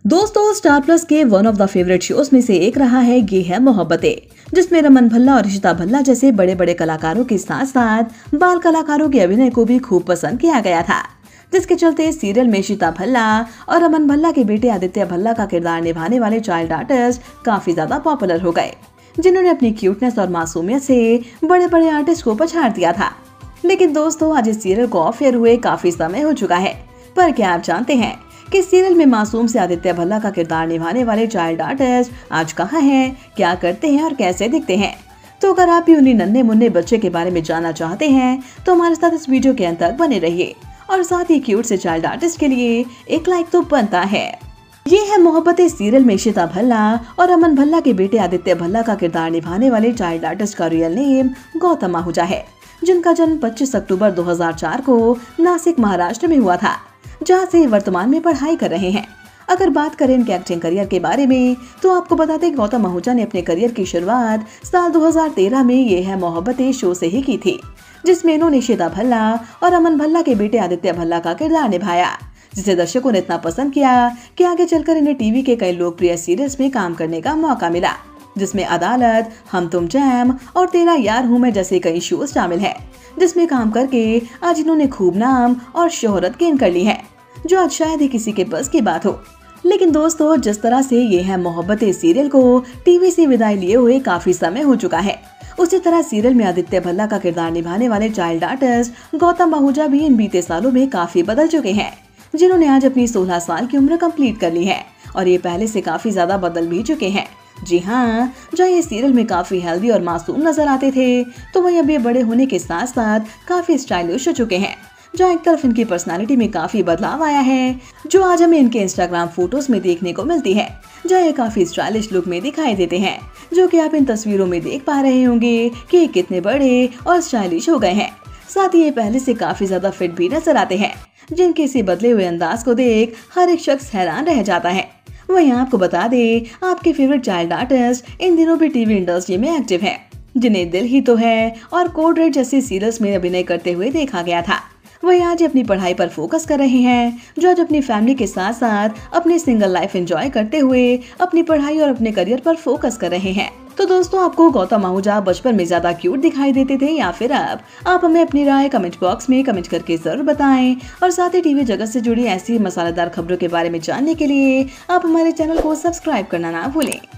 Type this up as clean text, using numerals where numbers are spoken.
दोस्तों, Star Plus के one of the favourite shows में से एक रहा है ये है मोहब्बतें, जिसमें रमन भल्ला और ऋषिता भल्ला जैसे बड़े बड़े कलाकारों के साथ साथ बाल कलाकारों के अभिनय को भी खूब पसंद किया गया था, जिसके चलते सीरियल में ऋषिता भल्ला और रमन भल्ला के बेटे आदित्य भल्ला का किरदार निभाने वाले चाइल्ड आर्टिस्ट काफी ज्यादा पॉपुलर हो गए, जिन्होंने अपनी क्यूटनेस और मासूमियत से बड़े बड़े आर्टिस्ट को पछाड़ दिया था। लेकिन दोस्तों, आज इस सीरियल को ऑफ एयर हुए काफी समय हो चुका है, पर क्या आप जानते हैं कि सीरियल में मासूम से आदित्य भल्ला का किरदार निभाने वाले चाइल्ड आर्टिस्ट आज कहाँ हैं, क्या करते हैं और कैसे दिखते हैं? तो अगर आप भी उन्हीं नन्हे मुन्ने बच्चे के बारे में जानना चाहते हैं तो हमारे साथ इस वीडियो के अंत तक बने रहिए और साथ ही क्यूट से चाइल्ड आर्टिस्ट के लिए एक लाइक तो बनता है। ये है मोहब्बतें सीरियल में ऋषिता भल्ला और रमन भल्ला के बेटे आदित्य भल्ला का किरदार निभाने वाले चाइल्ड आर्टिस्ट का रियल नेम गौतम आहूजा है, जिनका जन्म 25 अक्टूबर 2004 को नासिक महाराष्ट्र में हुआ था, जहां से वर्तमान में पढ़ाई कर रहे हैं। अगर बात करें इनके एक्टिंग करियर के बारे में तो आपको बता दें गौतम आहूजा ने अपने करियर की शुरुआत साल 2013 में ये है मोहब्बतें शो से ही की थी, जिसमें इन्होंने ऋषिता भल्ला और रमन भल्ला के बेटे आदित्य भल्ला का किरदार निभाया, जिसे दर्शकों ने इतना पसंद किया कि आगे चलकर इन्हें टीवी के कई लोकप्रिय सीरियल्स में काम करने का मौका मिला, जिसमें अदालत, हम तुम जैम और तेरा यार हूँ मैं जैसे कई शोज शामिल है, जिसमें काम करके आज इन्होंने खूब नाम और शोहरत गेन कर ली है, जो आज शायद ही किसी के बस की बात हो। लेकिन दोस्तों, जिस तरह से ये है मोहब्बतें सीरियल को टीवी से विदाई लिए हुए काफी समय हो चुका है, उसी तरह सीरियल में आदित्य भल्ला का किरदार निभाने वाले चाइल्ड आर्टिस्ट गौतम आहूजा भी इन बीते सालों में काफी बदल चुके हैं, जिन्होंने आज अपनी 16 साल की उम्र कंप्लीट कर ली है और ये पहले से काफी ज्यादा बदल भी चुके हैं। जी हाँ, जहाँ ये सीरियल में काफी हेल्दी और मासूम नजर आते थे, तो वहीं अब ये बड़े होने के साथ साथ काफी स्टाइलिश हो चुके हैं, जहाँ एक तरफ इनकी पर्सनालिटी में काफी बदलाव आया है, जो आज हमें इनके इंस्टाग्राम फोटोज में देखने को मिलती है, जहाँ ये काफी स्टाइलिश लुक में दिखाई देते हैं, जो कि आप इन तस्वीरों में देख पा रहे होंगे कि ये कितने बड़े और स्टाइलिश हो गए हैं। साथ ही ये पहले से काफी ज्यादा फिट भी नजर आते हैं, जिनके इसी बदले हुए अंदाज को देख हर एक शख्स हैरान रह जाता है। वहीं आपको बता दें, आपके फेवरेट चाइल्ड आर्टिस्ट इन दिनों भी टीवी इंडस्ट्री में एक्टिव हैं, जिन्हें दिल ही तो है और कोड रेड जैसे सीरियल्स में अभिनय करते हुए देखा गया था। वहीं आज अपनी पढ़ाई पर फोकस कर रहे हैं, जो आज अपनी फैमिली के साथ साथ अपनी सिंगल लाइफ एंजॉय करते हुए अपनी पढ़ाई और अपने करियर पर फोकस कर रहे हैं। तो दोस्तों, आपको गौतम आहूजा बचपन में ज्यादा क्यूट दिखाई देते थे या फिर अब? आप हमें अपनी राय कमेंट बॉक्स में कमेंट करके जरूर बताएं और साथ ही टीवी जगत से जुड़ी ऐसी मसालेदार खबरों के बारे में जानने के लिए आप हमारे चैनल को सब्सक्राइब करना ना भूलें।